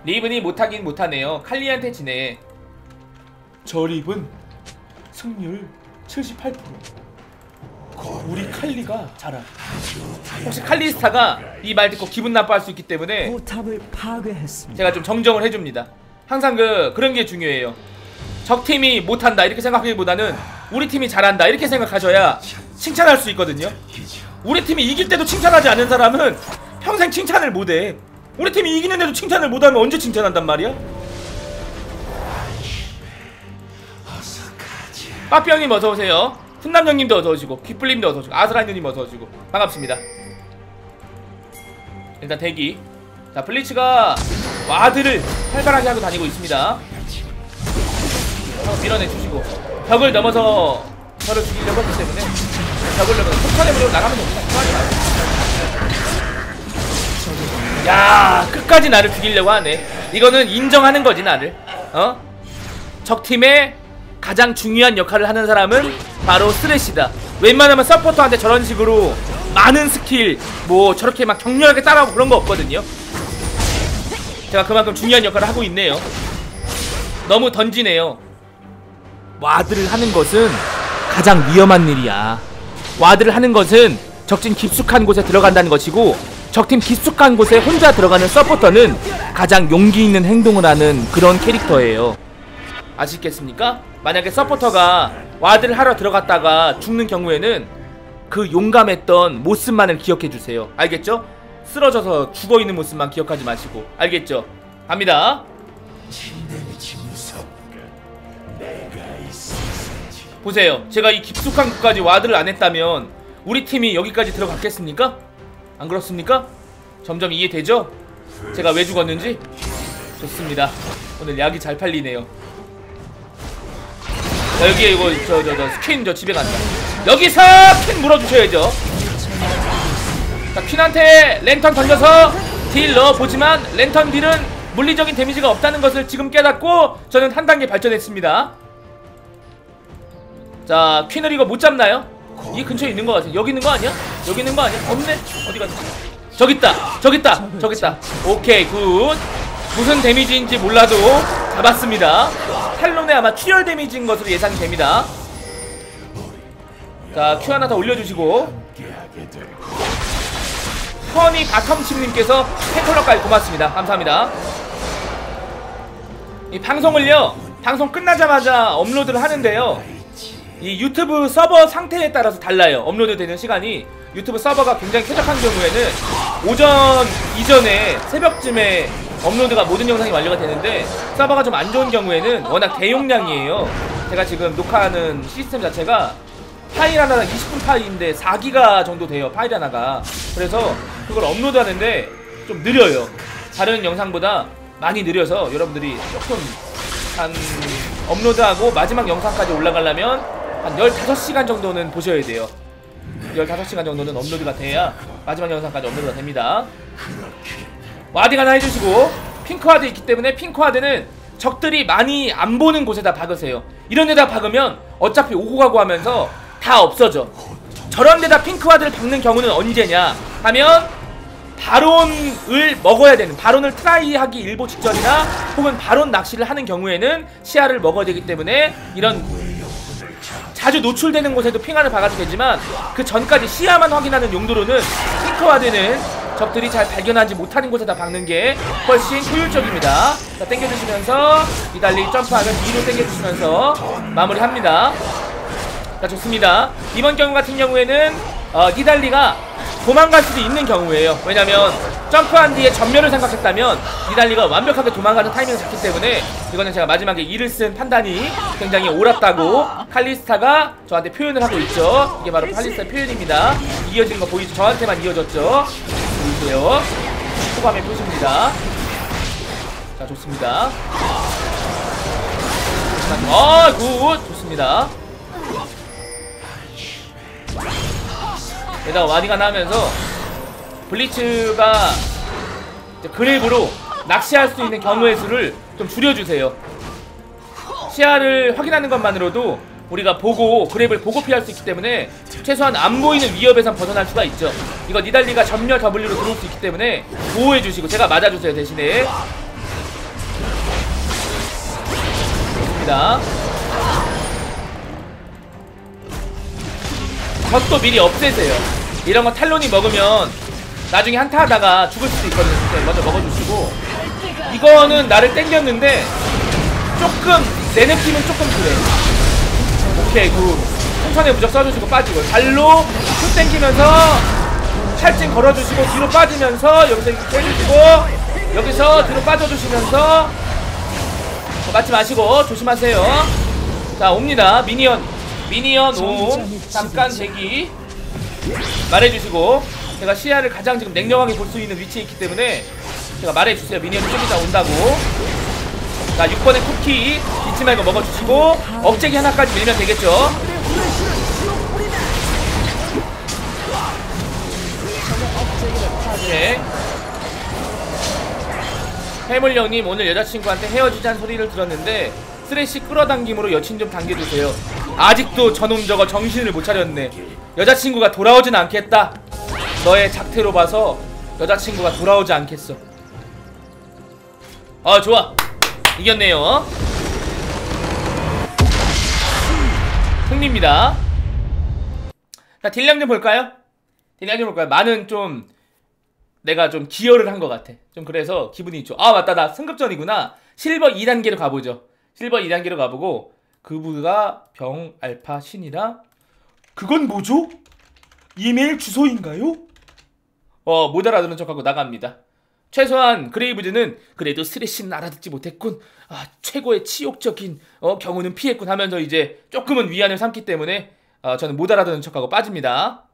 리븐이 못하긴 못하네요. 칼리한테 지네. 저 리븐 승률 78%. 우리 칼리가 잘하. 혹시 칼리스타가 이 말 듣고 기분 나빠할 수 있기 때문에 포탑을 파괴했습니다. 제가 좀 정정을 해줍니다. 항상 그런 게 중요해요. 적팀이 못한다 이렇게 생각하기보다는 우리 팀이 잘한다 이렇게 생각하셔야 칭찬할 수 있거든요. 우리 팀이 이길 때도 칭찬하지 않는 사람은 평생 칭찬을 못해. 우리 팀이 이기는데도 칭찬을 못하면 언제 칭찬한단 말이야? 빠삐 형님 어서오세요. 훈남 형님도 어서오시고 귓불님도 어서오시고 아스라이누님 어서오시고 반갑습니다. 일단 대기. 자, 블리츠가 와드를 활발하게 하고 다니고 있습니다. 밀어내주시고 벽을 넘어서 저를 죽이려고 했기 때문에 벽을 넘어서 폭탄해버리고 나가면 됩니다. 야, 끝까지 나를 죽이려고 하네. 이거는 인정하는 거지, 나를. 적팀의 가장 중요한 역할을 하는 사람은 바로 쓰레쉬다. 웬만하면 서포터한테 저런 식으로 많은 스킬 뭐 저렇게 막 격렬하게 따라하고 그런 거 없거든요. 제가 그만큼 중요한 역할을 하고 있네요. 너무 던지네요. 와드를 하는 것은 가장 위험한 일이야. 와드를 하는 것은 적진 깊숙한 곳에 들어간다는 것이고, 적팀 깊숙한 곳에 혼자 들어가는 서포터는 가장 용기 있는 행동을 하는 그런 캐릭터예요. 아시겠습니까? 만약에 서포터가 와드를 하러 들어갔다가 죽는 경우에는 그 용감했던 모습만을 기억해주세요. 알겠죠? 쓰러져서 죽어있는 모습만 기억하지 마시고. 알겠죠? 갑니다. 보세요. 제가 이 깊숙한 곳까지 와드를 안 했다면 우리 팀이 여기까지 들어갔겠습니까? 안 그렇습니까? 점점 이해되죠? 제가 왜 죽었는지? 좋습니다. 오늘 약이 잘 팔리네요. 자, 여기에 이거 스킨 집에 간다. 여기서 퀸 물어주셔야죠. 자, 퀸한테 랜턴 던져서 딜 넣어보지만 랜턴 딜은 물리적인 데미지가 없다는 것을 지금 깨닫고 저는 한 단계 발전했습니다. 자, 퀸을 이거 못 잡나요? 이 근처에 있는 거 같아. 여기 있는 거 아니야? 여기 있는 거 아니야? 없네? 어디 갔지? 저기 있다! 저기 있다! 저기 있다! 오케이, 굿! 무슨 데미지인지 몰라도 잡았습니다. 탈론의 아마 출혈 데미지인 것으로 예상이 됩니다. 자, 큐 하나 더 올려주시고. 허니 바텀칩님께서 팬컬러까지 고맙습니다. 감사합니다. 이 방송을요, 방송 끝나자마자 업로드를 하는데요, 이 유튜브 서버 상태에 따라서 달라요. 업로드 되는 시간이. 유튜브 서버가 굉장히 쾌적한 경우에는 오전 이전에 새벽쯤에 업로드가 모든 영상이 완료가 되는데, 서버가 좀 안 좋은 경우에는 워낙 대용량이에요. 제가 지금 녹화하는 시스템 자체가 파일 하나당 20분 파일인데 4기가 정도 돼요, 파일 하나가. 그래서 그걸 업로드 하는데 좀 느려요. 다른 영상보다 많이 느려서 여러분들이 조금 한 업로드하고 마지막 영상까지 올라가려면 한 15시간 정도는 보셔야 돼요. 15시간 정도는 업로드가 돼야 마지막 영상까지 업로드가 됩니다. 와딩 하나 해주시고, 핑크와드 있기 때문에 핑크와드는 적들이 많이 안 보는 곳에다 박으세요. 이런 데다 박으면 어차피 오고 가고 하면서 다 없어져. 저런 데다 핑크와드를 박는 경우는 언제냐 하면 바론을 먹어야 되는, 바론을 트라이하기 일보 직전이나 혹은 바론 낚시를 하는 경우에는 시야를 먹어야 되기 때문에 이런 자주 노출되는 곳에도 핑화를 박아도 되지만 그 전까지 시야만 확인하는 용도로는 핑크와드는 적들이 잘 발견하지 못하는 곳에다 박는 게 훨씬 효율적입니다. 자, 당겨주시면서 니달리 점프하면 뒤로 당겨주시면서 마무리합니다. 자, 좋습니다. 이번 경우 같은 경우에는 니달리가 도망갈 수도 있는 경우예요. 왜냐면 점프한 뒤에 전멸을 생각했다면 니달리가 완벽하게 도망가는 타이밍을 잡기 때문에 이거는 제가 마지막에 이를 쓴 판단이 굉장히 옳았다고 칼리스타가 저한테 표현을 하고 있죠. 이게 바로 칼리스타의 표현입니다. 이어지는 거 보이죠? 저한테만 이어졌죠. 보이세요? 호감의 표시입니다. 자, 좋습니다. 굿! 좋습니다. 게다가 와딩 하나 하면서 블리츠가 그랩으로 낚시할 수 있는 경우의 수를 좀 줄여주세요. 시야를 확인하는 것만으로도 우리가 보고 그랩을 보고 피할 수 있기 때문에 최소한 안 보이는 위협에선 벗어날 수가 있죠. 이거 니달리가 전멸 W로 들어올 수 있기 때문에 보호해주시고, 제가 맞아주세요. 대신에 좋습니다. 젖도 미리 없애세요. 이런거 탈론이 먹으면 나중에 한타 하다가 죽을 수도 있거든요. 먼저 먹어주시고. 이거는 나를 땡겼는데 조금 내 느낌은 조금 그래. 오케이 굿. 풍선에 무적 써주시고 빠지고 발로 슛 땡기면서 탈진 걸어주시고 뒤로 빠지면서 여기서 이렇게 해주시고 여기서 뒤로 빠져주시면서 맞지 마시고 조심하세요. 자 옵니다. 미니언 옴 잠깐 대기 말해주시고 제가 시야를 가장 지금 냉정하게 볼 수 있는 위치에 있기 때문에 제가 말해주세요. 미니언이 좀 이따 온다고. 자 6번의 쿠키 잊지 말고 먹어주시고 억제기 하나까지 밀면 되겠죠. 오케이. 해물령님 오늘 여자친구한테 헤어지자는 소리를 들었는데 쓰레쉬 끌어당김으로 여친 좀 당겨주세요. 아직도 저놈 저거 정신을 못 차렸네. 여자친구가 돌아오진 않겠다. 너의 작태로 봐서 여자친구가 돌아오지 않겠어. 좋아. 이겼네요. 승리입니다. 자 딜량 좀 볼까요? 많은 좀 내가 좀 기여를 한 것 같아. 좀 그래서 기분이 좋아. 맞다 나 승급전이구나. 실버 2단계로 가보죠. 실버 2단계로 가보고 그부가 병 알파 신이라. 그건 뭐죠? 이메일 주소인가요? 못 알아듣는 척하고 나갑니다. 최소한 그레이브즈는 그래도 쓰레쉬는 알아듣지 못했군. 최고의 치욕적인 경우는 피했군 하면서 이제 조금은 위안을 삼기 때문에 저는 못 알아듣는 척하고 빠집니다.